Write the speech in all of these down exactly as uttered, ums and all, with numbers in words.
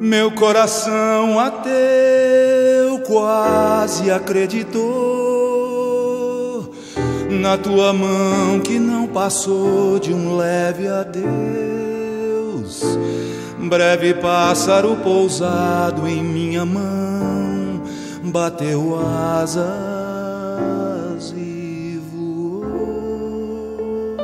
Meu coração ateu quase acreditou na tua mão que não passou de um leve adeus. Breve pássaro pousado em minha mão bateu asas e voou.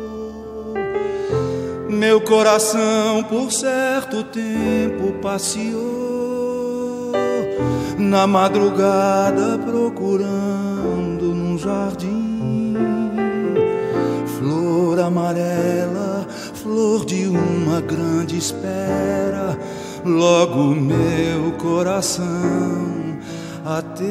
Meu coração por certo tempo passeou na madrugada procurando num jardim flor amarela, flor de uma grande espera. Logo meu coração ateu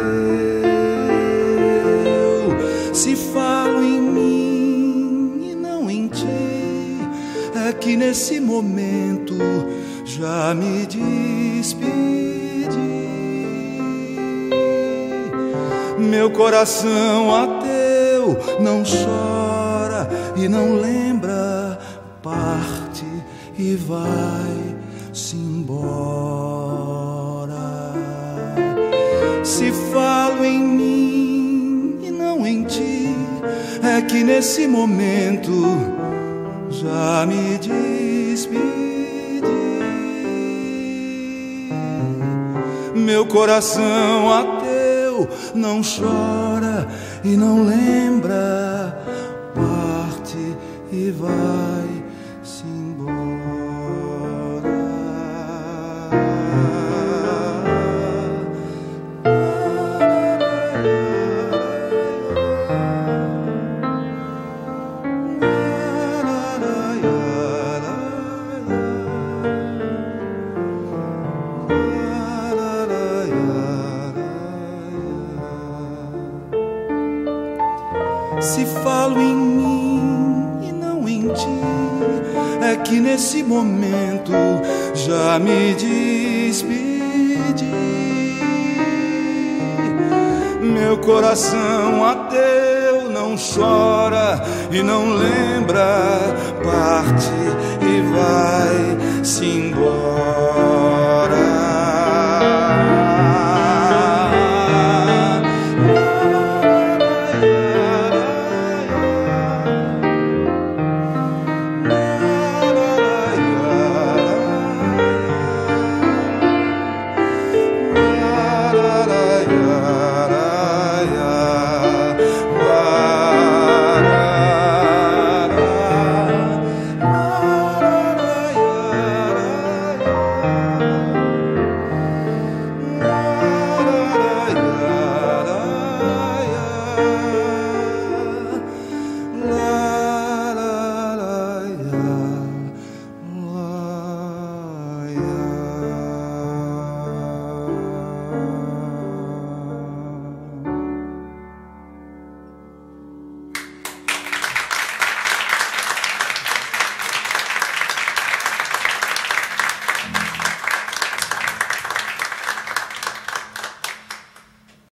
se falo em mim e não em ti, é que nesse momento já me despedi. Meu coração ateu não chora e não lembra, parte e vai-se embora. Se falo em mim e não em ti, é que nesse momento já me despedi. Meu coração ateu não chora e não lembra, parte e vai-se embora. Se falo em mim e não em ti, é que nesse momento já me despedi. Meu coração ateu não chora e não lembra, parte e vai-se embora.